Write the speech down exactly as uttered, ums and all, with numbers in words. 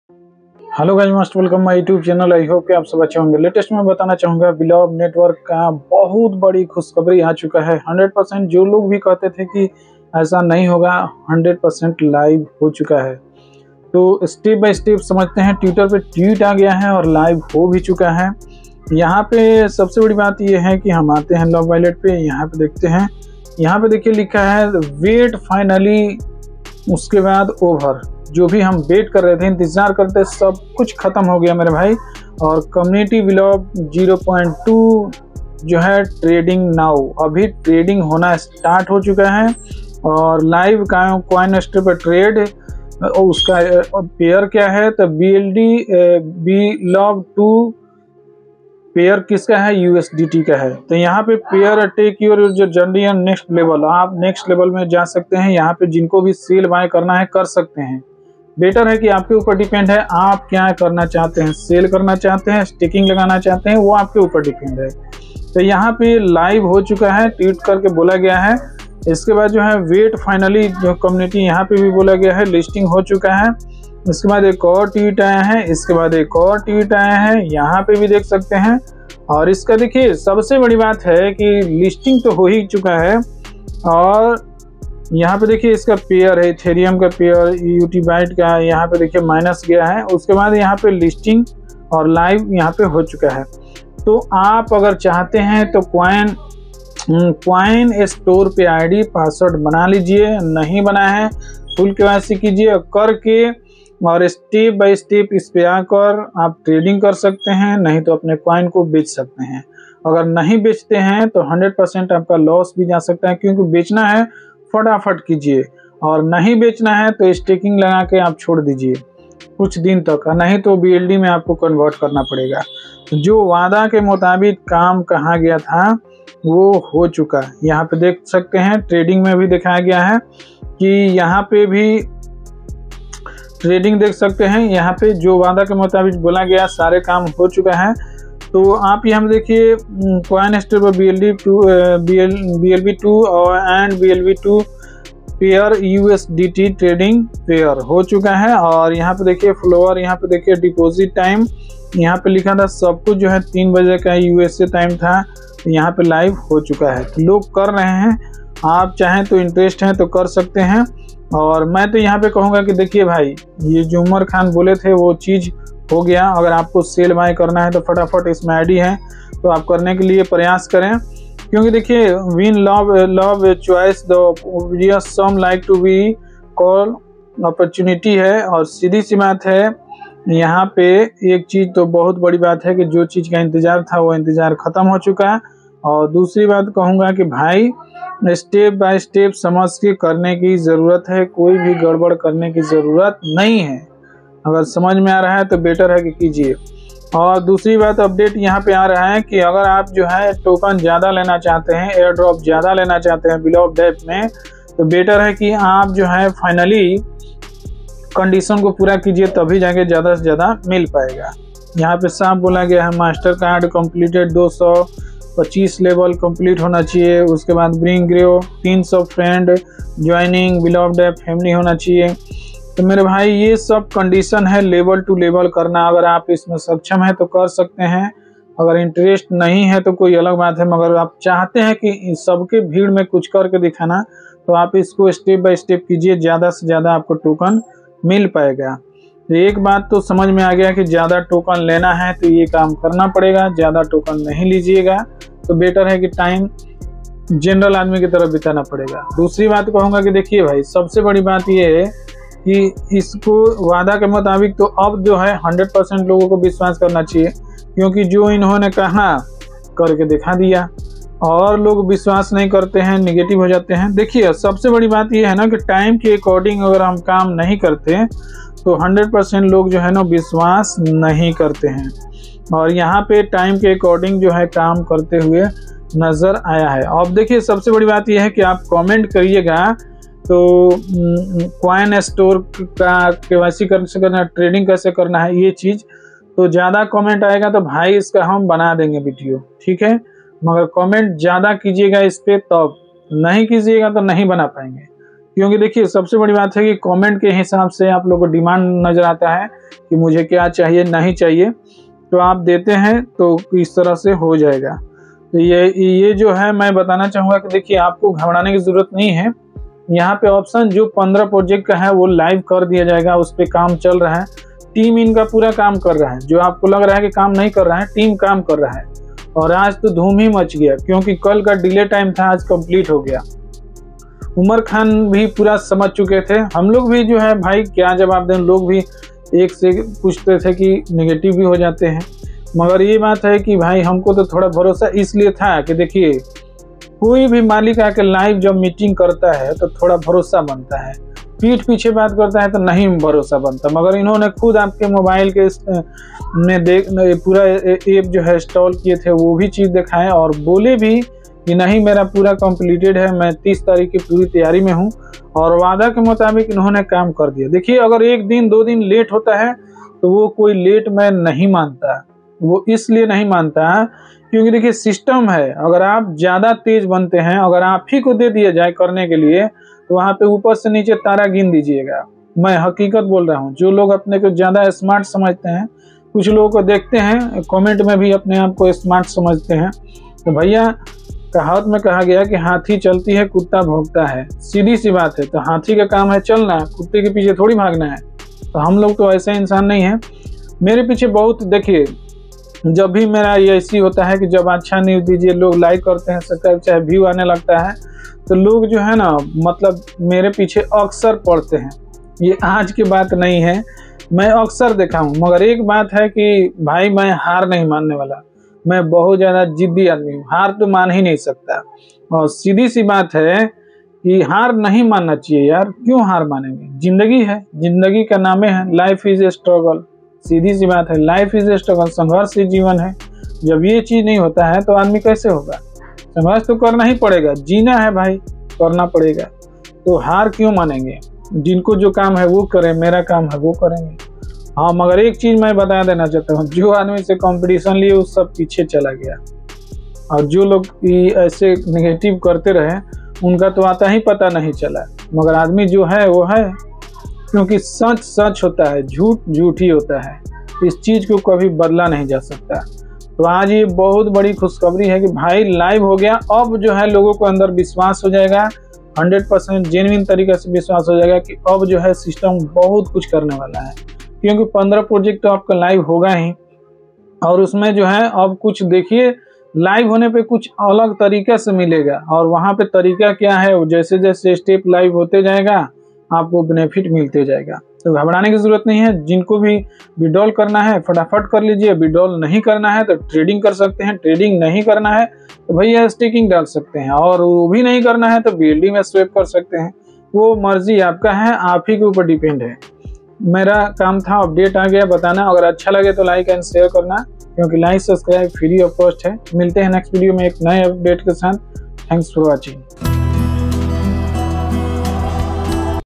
Hello guys, most welcome my YouTube channel. I hope कि आप सब अच्छे होंगे। लेटेस्ट में बताना चाहूँगा, बिलॉव नेटवर्क का बहुत बड़ी खुशखबरी आ चुका है। हंड्रेड परसेंट जो लोग भी कहते थे कि ऐसा नहीं होगा, हंड्रेड परसेंट लाइव हो चुका है। तो स्टेप बाय स्टेप समझते हैं। ट्विटर पे ट्वीट आ गया है और लाइव हो भी चुका है। यहाँ पे सबसे बड़ी बात यह है कि हम आते हैं लव वॉलेट पे। यहाँ पे देखते हैं, यहाँ पे देखिए लिखा है वेट फाइनली, उसके बाद ओवर। जो भी हम वेट कर रहे थे, इंतजार करते, सब कुछ खत्म हो गया मेरे भाई। और community below zero point two जो है ट्रेडिंग नाउ, अभी ट्रेडिंग होना स्टार्ट हो चुका है। और लाइव कॉइन स्टेप पर ट्रेड, उसका पेयर क्या है तो B L D below two pair किसका है, यू एस डी टी का है। तो यहाँ पे पेयर टेक योर जो जर्नी नेक्स्ट लेवल, आप नेक्स्ट लेवल में जा सकते हैं। यहाँ पे जिनको भी सेल बाय करना है कर सकते हैं। बेटर है कि आपके ऊपर डिपेंड है, आप क्या करना चाहते हैं, सेल करना चाहते हैं, स्टिकिंग लगाना चाहते हैं, वो आपके ऊपर डिपेंड है। तो यहाँ पे लाइव हो चुका है, ट्वीट करके बोला गया है। इसके बाद जो है वेट फाइनली जो कम्युनिटी, यहाँ पे भी बोला गया है लिस्टिंग हो चुका है। इसके बाद एक और ट्वीट आया है, इसके बाद एक और ट्वीट आया है, यहाँ पे भी देख सकते हैं। और इसका देखिए सबसे बड़ी बात है कि लिस्टिंग तो हो ही चुका है। और यहाँ पे देखिए इसका पेयर है, इथेरियम का पेयर, यूटीबाइट का, यहाँ पे देखिए माइनस गया है। उसके बाद यहाँ पे लिस्टिंग और लाइव यहाँ पे हो चुका है। तो आप अगर चाहते हैं तो क्वाइन क्वाइन स्टोर पे आईडी पासवर्ड बना लीजिए। नहीं बना है, फुल केवाईसी कीजिए करके, और स्टेप बाय स्टेप इस पे आकर आप ट्रेडिंग कर सकते हैं। नहीं तो अपने क्वाइन को बेच सकते हैं। अगर नहीं बेचते हैं तो हंड्रेड परसेंट आपका लॉस भी जा सकता है, क्योंकि बेचना है फटाफट कीजिए, और नहीं बेचना है तो स्टेकिंग लगा के आप छोड़ दीजिए कुछ दिन तक, नहीं तो बी एल डी में आपको कन्वर्ट करना पड़ेगा। जो वादा के मुताबिक काम कहा गया था वो हो चुका है। यहाँ पे देख सकते हैं, ट्रेडिंग में भी दिखाया गया है कि यहाँ पे भी ट्रेडिंग देख सकते हैं। यहाँ पे जो वादा के मुताबिक बोला गया सारे काम हो चुका है। तो आप यहाँ देखिए coin step B L D two B L B two और and B L B two pair U S D T trading pair हो चुका है। और यहाँ पे देखिए फ्लोअर, यहाँ पे देखिए डिपॉजिट टाइम, यहाँ पे लिखा था सब कुछ जो है तीन बजे का यू एस ए टाइम था। यहाँ पे लाइव हो चुका है, तो लोग कर रहे हैं। आप चाहें तो इंटरेस्ट हैं तो कर सकते हैं। और मैं तो यहाँ पे कहूँगा कि देखिए भाई, ये जो उमर खान बोले थे वो चीज़ हो गया। अगर आपको सेल बाय करना है तो फटाफट इसमें आईडी है तो आप करने के लिए प्रयास करें। क्योंकि देखिए win love love choice the some like to be call opportunity है। और सीधी सी बात है, यहाँ पे एक चीज़ तो बहुत बड़ी बात है कि जो चीज़ का इंतज़ार था वो इंतज़ार ख़त्म हो चुका है। और दूसरी बात कहूँगा कि भाई स्टेप बाय स्टेप समझ के करने की ज़रूरत है, कोई भी गड़बड़ करने की ज़रूरत नहीं है। अगर समझ में आ रहा है तो बेटर है कि कीजिए। और दूसरी बात, अपडेट यहाँ पे आ रहा है कि अगर आप जो है टोकन ज़्यादा लेना चाहते हैं, एयर ड्रॉप ज़्यादा लेना चाहते हैं बिलॉव डेप में, तो बेटर है कि आप जो है फाइनली कंडीशन को पूरा कीजिए, तभी जाके ज़्यादा से ज़्यादा मिल पाएगा। यहाँ पे साफ बोला गया है मास्टर कार्ड कम्प्लीटेड दो सौ पच्चीस लेवल कंप्लीट होना चाहिए। उसके बाद ब्रिंग ग्रो तीन सौ friend joining below deep family होना चाहिए। तो मेरे भाई ये सब कंडीशन है लेवल टू लेवल करना। अगर आप इसमें सक्षम है तो कर सकते हैं, अगर इंटरेस्ट नहीं है तो कोई अलग बात है। मगर आप चाहते हैं कि सबके भीड़ में कुछ करके दिखाना, तो आप इसको स्टेप बाय स्टेप कीजिए, ज़्यादा से ज़्यादा आपको टोकन मिल पाएगा। तो एक बात तो समझ में आ गया कि ज़्यादा टोकन लेना है तो ये काम करना पड़ेगा। ज़्यादा टोकन नहीं लीजिएगा तो बेटर है कि टाइम जनरल आदमी की तरफ बिताना पड़ेगा। दूसरी बात कहूँगा कि देखिए भाई, सबसे बड़ी बात ये है कि इसको वादा के मुताबिक तो अब जो है हंड्रेड परसेंट लोगों को विश्वास करना चाहिए, क्योंकि जो इन्होंने कहा करके दिखा दिया। और लोग विश्वास नहीं करते हैं, निगेटिव हो जाते हैं। देखिए सबसे बड़ी बात ये है ना कि टाइम के अकॉर्डिंग अगर हम काम नहीं करते तो हंड्रेड परसेंट लोग जो है ना विश्वास नहीं करते हैं। और यहाँ पे टाइम के अकॉर्डिंग जो है काम करते हुए नज़र आया है। अब देखिए सबसे बड़ी बात यह है कि आप कमेंट करिएगा तो क्वाइन स्टोर का केवाईसी कैसे करना, ट्रेडिंग कैसे करना है, ये चीज़ तो ज़्यादा कमेंट आएगा तो भाई इसका हम बना देंगे वीडियो, ठीक है। मगर कमेंट ज़्यादा कीजिएगा इस पर, तब नहीं कीजिएगा तो नहीं बना पाएंगे। क्योंकि देखिए सबसे बड़ी बात है कि कमेंट के हिसाब से आप लोगों को डिमांड नज़र आता है कि मुझे क्या चाहिए नहीं चाहिए, तो आप देते हैं तो इस तरह से हो जाएगा। तो ये ये जो है मैं बताना चाहूँगा कि देखिए आपको घबराने की ज़रूरत नहीं है। यहाँ पे ऑप्शन जो पंद्रह प्रोजेक्ट का है वो लाइव कर दिया जाएगा, उस पर काम चल रहा है, टीम इनका पूरा काम कर रहा है। जो आपको लग रहा है कि काम नहीं कर रहा है, टीम काम कर रहा है। और आज तो धूम ही मच गया, क्योंकि कल का डिले टाइम था, आज कंप्लीट हो गया। उमर खान भी पूरा समझ चुके थे, हम लोग भी जो है भाई क्या जवाब दें, लोग भी एक से पूछते थे कि नेगेटिव भी हो जाते हैं। मगर ये बात है कि भाई हमको तो थोड़ा भरोसा इसलिए था कि देखिए कोई भी मालिक आके लाइव जब मीटिंग करता है तो थोड़ा भरोसा बनता है, पीठ पीछे बात करता है तो नहीं भरोसा बनता। मगर इन्होंने खुद आपके मोबाइल के में देख पूरा ऐप जो है इंस्टॉल किए थे, वो भी चीज़ दिखाएं और बोले भी कि नहीं मेरा पूरा कंप्लीटेड है, मैं तीस तारीख की पूरी तैयारी में हूँ, और वादा के मुताबिक इन्होंने काम कर दिया। देखिए अगर एक दिन दो दिन लेट होता है तो वो कोई लेट मैं नहीं मानता, वो इसलिए नहीं मानता क्योंकि देखिए सिस्टम है, अगर आप ज़्यादा तेज बनते हैं, अगर आप ही को दे दिया जाए करने के लिए, तो वहाँ पे ऊपर से नीचे तारा गिन दीजिएगा। मैं हकीकत बोल रहा हूँ। जो लोग अपने को ज़्यादा स्मार्ट समझते हैं, कुछ लोगों को देखते हैं कमेंट में भी अपने आप को स्मार्ट समझते हैं, तो भैया कहावत में कहा गया कि हाथी चलती है कुत्ता भौंकता है, सीधी सी बात है। तो हाथी का काम है चलना, कुत्ते के पीछे थोड़ी भागना है। तो हम लोग तो ऐसे इंसान नहीं हैं। मेरे पीछे बहुत देखिए, जब भी मेरा ये ऐसी होता है कि जब अच्छा न्यूज़ दीजिए, लोग लाइक करते हैं, सब्सक्राइब चाहे व्यू आने लगता है, तो लोग जो है ना मतलब मेरे पीछे अक्सर पड़ते हैं। ये आज की बात नहीं है, मैं अक्सर देखा हूँ। मगर एक बात है कि भाई मैं हार नहीं मानने वाला, मैं बहुत ज़्यादा जिद्दी आदमी हूँ, हार तो मान ही नहीं सकता। और सीधी सी बात है कि हार नहीं मानना चाहिए यार, क्यों हार मानेंगे, जिंदगी है, जिंदगी का नाम है लाइफ इज ए स्ट्रगल। सीधी सी बात है, लाइफ इज ए स्ट्रगल, संघर्ष ही जीवन है। जब ये चीज़ नहीं होता है तो आदमी कैसे होगा, संघर्ष तो करना ही पड़ेगा, जीना है भाई, करना पड़ेगा। तो हार क्यों मानेंगे, जिनको जो काम है वो करें, मेरा काम है वो करेंगे। हाँ मगर एक चीज़ मैं बता देना चाहता हूँ, जो आदमी से कंपटीशन लिए वो सब पीछे चला गया, और जो लोग ऐसे नेगेटिव करते रहे उनका तो आता ही पता नहीं चला। मगर आदमी जो है वो है, क्योंकि सच सच होता है, झूठ झूठ ही होता है, इस चीज़ को कभी बदला नहीं जा सकता। तो आज ये बहुत बड़ी खुशखबरी है कि भाई लाइव हो गया। अब जो है लोगों को अंदर विश्वास हो जाएगा, हंड्रेड परसेंट जेन्युइन तरीके से विश्वास हो जाएगा कि अब जो है सिस्टम बहुत कुछ करने वाला है। क्योंकि पंद्रह प्रोजेक्ट तो आपका लाइव होगा ही, और उसमें जो है अब कुछ देखिए लाइव होने पे कुछ अलग तरीके से मिलेगा। और वहाँ पे तरीका क्या है, जैसे जैसे स्टेप लाइव होते जाएगा आपको बेनिफिट मिलते जाएगा। तो घबराने की जरूरत नहीं है। जिनको भी विड्रॉल करना है फटाफट कर लीजिए, विड्रॉल नहीं करना है तो ट्रेडिंग कर सकते हैं, ट्रेडिंग नहीं करना है तो भैया स्टेकिंग डाल सकते हैं, और वो भी नहीं करना है तो बीएलडी में स्वैप कर सकते हैं। वो मर्जी आपका है, आप ही के ऊपर डिपेंड है। मेरा काम था अपडेट आ गया बताना। अगर अच्छा लगे तो लाइक एंड शेयर करना, क्योंकि like subscribe free of cost है। मिलते हैं नेक्स्ट वीडियो में एक नए अपडेट के साथ। Thanks for watching.